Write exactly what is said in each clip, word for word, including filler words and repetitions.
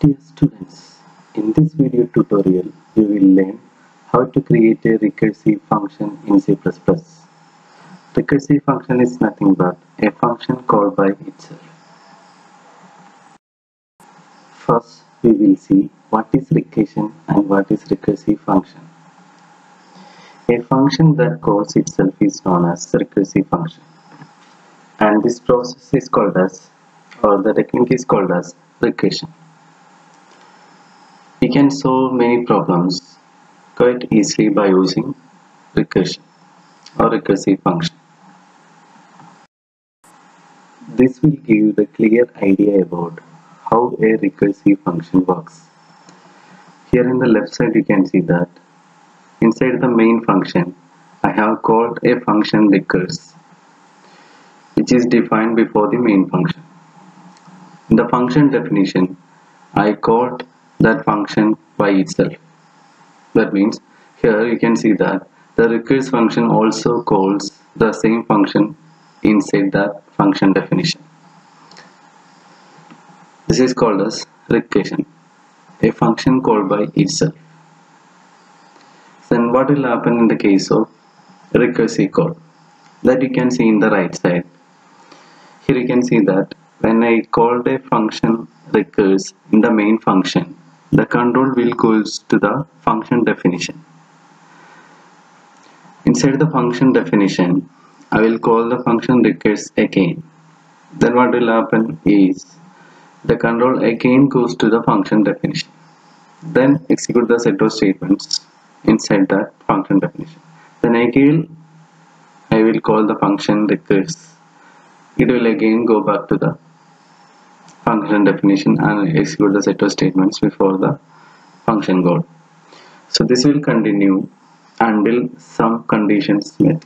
Dear students, in this video tutorial, you will learn how to create a recursive function in C plus plus. Recursive function is nothing but a function called by itself. First, we will see what is recursion and what is recursive function. A function that calls itself is known as recursive function. And this process is called as, or the technique is called as recursion. We can solve many problems quite easily by using recursion or recursive function. This will give you the clear idea about how a recursive function works. Here in the left side you can see that inside the main function I have called a function recurse, which is defined before the main function. In the function definition I called that function by itself. That means here you can see that the recurse function also calls the same function inside that function definition. This is called as recursion, a function called by itself. Then what will happen in the case of recursive call? That you can see in the right side. Here you can see that when I called a function recurse in the main function, the control will goes to the function definition. Inside the function definition, I will call the function recurse again. Then what will happen is the control again goes to the function definition. Then execute the set of statements inside that function definition. Then again I will call the function recurse. It will again go back to the function definition and execute the set of statements before the function call. So this will continue until some conditions met.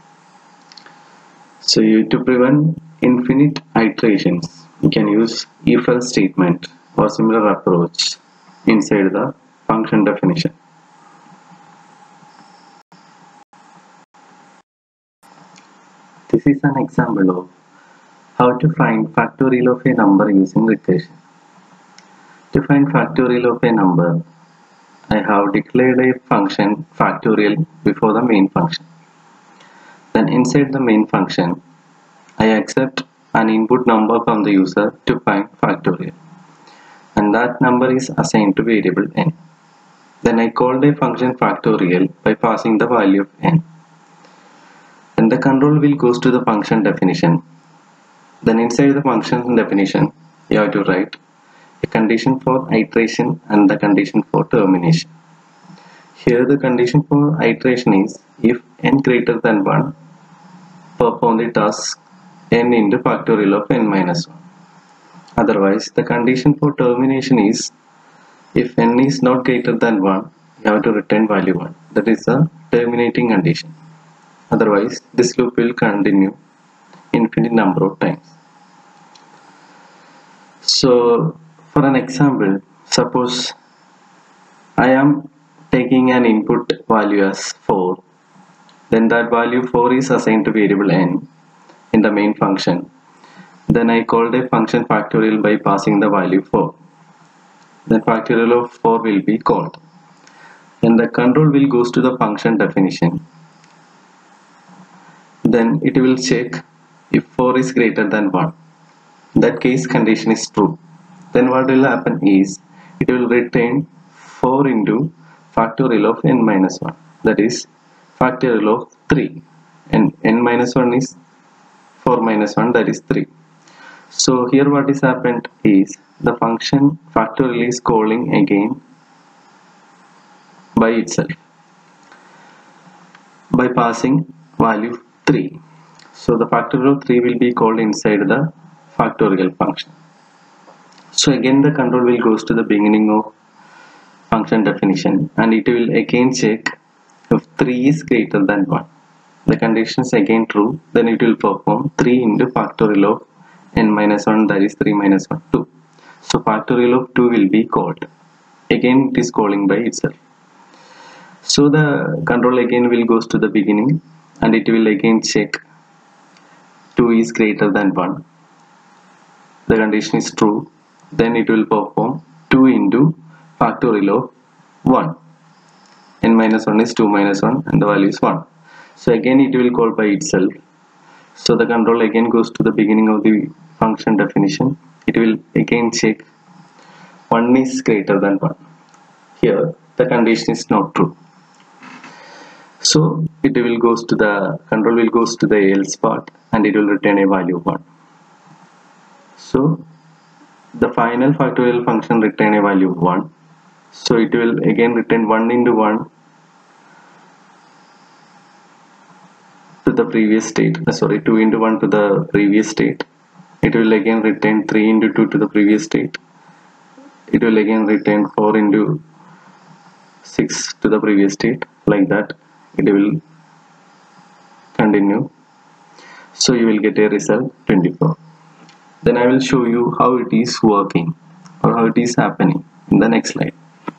So you to prevent infinite iterations, you can use if else statement or similar approach inside the function definition. This is an example of how to find factorial of a number using recursion. To find factorial of a number, I have declared a function factorial before the main function. Then inside the main function, I accept an input number from the user to find factorial. And that number is assigned to variable n. Then I called a function factorial by passing the value of n. Then the control will goes to the function definition. Then inside the function definition, you have to write a condition for iteration and the condition for termination. Here the condition for iteration is if n greater than one, perform the task n into factorial of n minus one. Otherwise, the condition for termination is if n is not greater than one, you have to return value one. That is the terminating condition. Otherwise, this loop will continue infinite number of times. So for an example, suppose I am taking an input value as four, then that value four is assigned to variable n in the main function. Then I called a function factorial by passing the value four. Then factorial of four will be called. Then the control will goes to the function definition. Then it will check if four is greater than one. In that case condition is true. Then what will happen is it will return four into factorial of n minus one, that is factorial of three, and n minus one is four minus one, that is three. So here what is happened is the function factorial is calling again by itself by passing value three. So the factorial of three will be called inside the factorial function. So again the control will goes to the beginning of function definition and it will again check if three is greater than one. The condition is again true, then it will perform three into factorial of n minus one, that is three minus one, two. So factorial of two will be called. Again it is calling by itself. So the control again will goes to the beginning and it will again check two is greater than one. The condition is true, then it will perform two into factorial of one. N minus one is two minus one and the value is one. So again it will call by itself. So the control again goes to the beginning of the function definition. It will again check one is greater than one. Here the condition is not true. So it will goes to the control will goes to the else part and it will return a value one. So the final factorial function return a value one. So it will again return one into one to the previous state. Uh, sorry, two into one to the previous state. It will again return three into two to the previous state. It will again return four into six to the previous state. Like that, it will continue. So you will get a result twenty-four. Then I will show you how it is working or how it is happening in the next slide.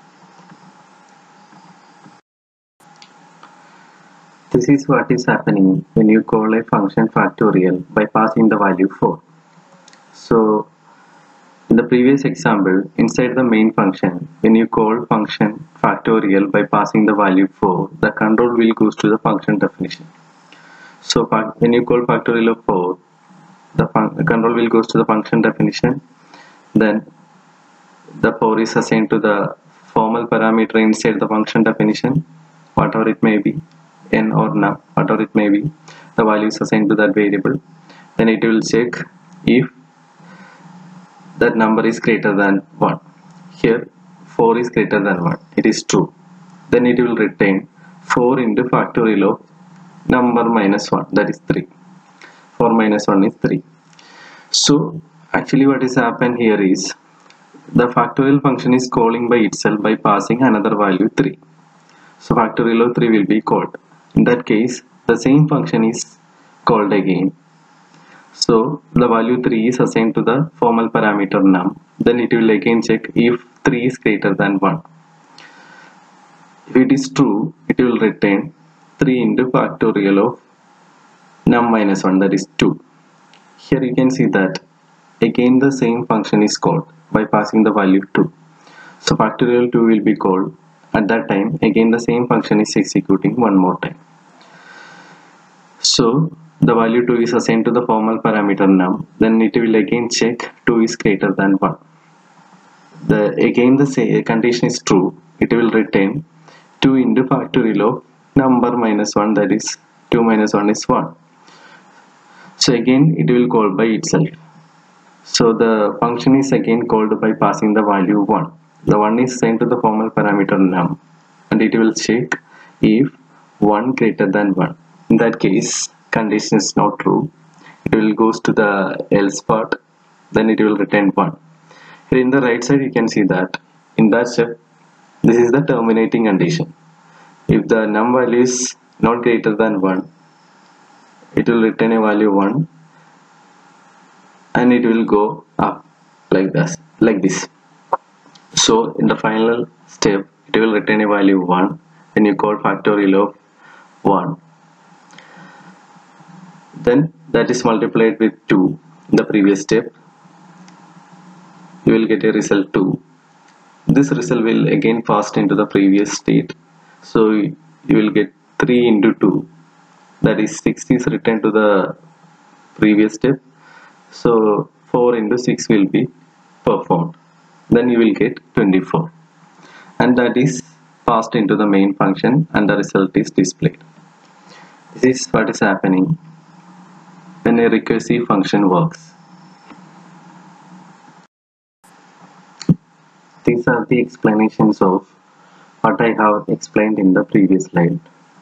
This is what is happening when you call a function factorial by passing the value four. So in the previous example, inside the main function, when you call function factorial by passing the value four, the control will goes to the function definition. So when you call factorial of four, the, the control will goes to the function definition. Then the four is assigned to the formal parameter inside the function definition, whatever it may be, n or num, whatever it may be, the value is assigned to that variable. Then it will check if that number is greater than one. Here four is greater than one, it is true. Then it will return four into factorial of number minus one, that is three. four minus one is three. So actually what is happened here is the factorial function is calling by itself by passing another value three. So factorial of three will be called. In that case, the same function is called again. So the value three is assigned to the formal parameter num. Then it will again check if three is greater than one. If it is true, it will return three into factorial of num minus one, that is two. Here you can see that again the same function is called by passing the value two. So factorial two will be called. At that time again the same function is executing one more time. So the value two is assigned to the formal parameter num. Then it will again check two is greater than one. The again the same condition is true. It will return two into factorial of number minus one, that is two minus one is one. So again it will call by itself. So the function is again called by passing the value one. The one is sent to the formal parameter num and it will check if one greater than one. In that case, condition is not true. It will goes to the else part, then it will return one. Here in the right side you can see that in that step this is the terminating condition. If the num value is not greater than one, it will return a value one and it will go up like this, like this. So in the final step it will return a value one when you call factorial of one. Then that is multiplied with two in the previous step. You will get a result two. This result will again pass into the previous state. So you will get three into two, that is six is returned to the previous step. So four into six will be performed. Then you will get twenty-four, and that is passed into the main function and the result is displayed. This is what is happening when a recursive function works. These are the explanations of what I have explained in the previous slide.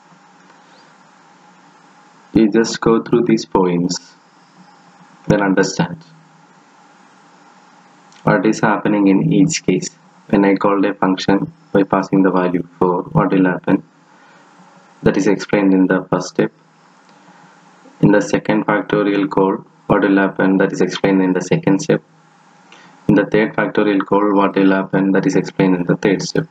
You just go through these points, then understand what is happening in each case. When I called a function by passing the value four, what will happen? That is explained in the first step. In the second factorial call, what will happen? That is explained in the second step. In the third factorial call, what will happen? That is explained in the third step.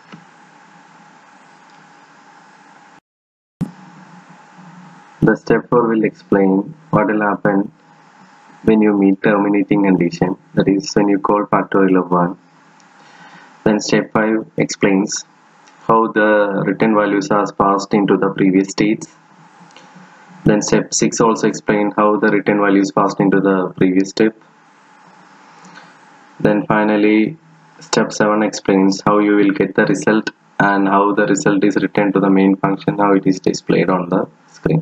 The step four will explain what will happen when you meet terminating condition, that is when you call factorial of one. Then step five explains how the written values are passed into the previous states. Then step six also explains how the written values passed into the previous step. Then finally step seven explains how you will get the result and how the result is returned to the main function, how it is displayed on the screen.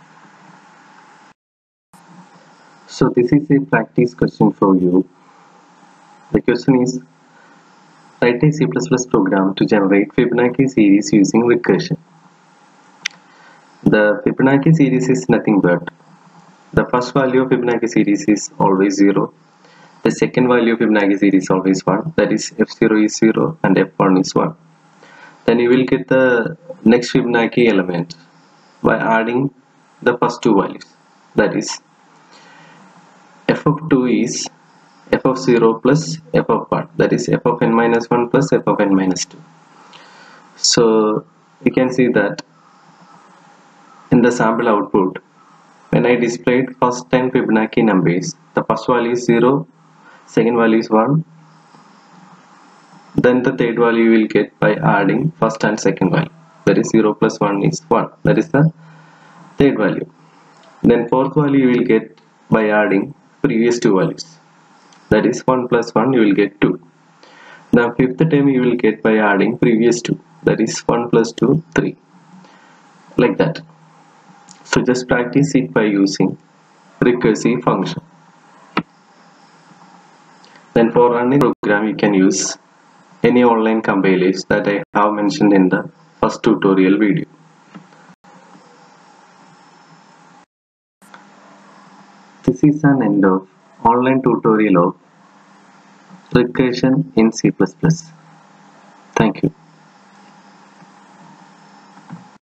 So this is a practice question for you. The question is, write a C plus plus program to generate Fibonacci series using recursion. The Fibonacci series is nothing but the first value of Fibonacci series is always zero. The second value of Fibonacci series is always one. That is f zero is zero and f one is one. Then you will get the next Fibonacci element by adding the first two values. That is f of two is f of zero plus f of one. That is f of n minus one plus f of n minus two. So you can see that in the sample output, when I displayed first ten Fibonacci numbers, the first value is zero, second value is one, then the third value you will get by adding first and second value. That is zero plus one is one. That is the third value. Then fourth value you will get by adding previous two values. That is one plus one, you will get two. Now fifth term you will get by adding previous two. That is one plus two, three. Like that. So just practice it by using recursive function. Then for running the program you can use any online compilers that I have mentioned in the first tutorial video. This is an end of online tutorial of recursion in C plus plus. Thank you.